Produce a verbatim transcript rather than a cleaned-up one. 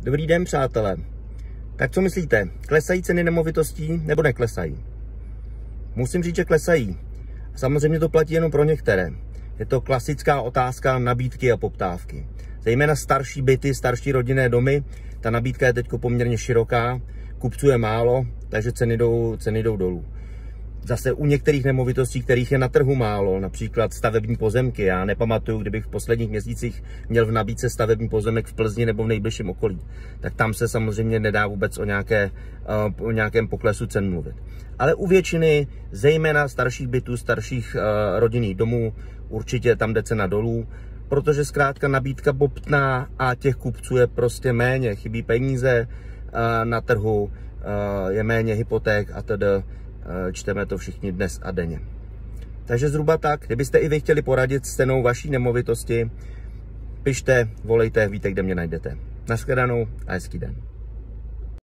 Dobrý den, přátelé. Tak co myslíte? Klesají ceny nemovitostí nebo neklesají? Musím říct, že klesají. Samozřejmě to platí jenom pro některé. Je to klasická otázka nabídky a poptávky. Zejména starší byty, starší rodinné domy. Ta nabídka je teď poměrně široká, kupců je málo, takže ceny jdou, ceny jdou dolů. Zase u některých nemovitostí, kterých je na trhu málo, například stavební pozemky. Já nepamatuju, kdybych v posledních měsících měl v nabídce stavební pozemek v Plzni nebo v nejbližším okolí. Tak tam se samozřejmě nedá vůbec o, nějaké, o nějakém poklesu cen mluvit. Ale u většiny, zejména starších bytů, starších rodinných domů, určitě tam jde cena dolů, protože zkrátka nabídka bobtná a těch kupců je prostě méně. Chybí peníze na trhu, je méně hypoték a tedy. Čteme to všichni dnes a denně. Takže zhruba tak, kdybyste i vy chtěli poradit s cenou vaší nemovitosti, pište, volejte, víte, kde mě najdete. Nashledanou a hezký den.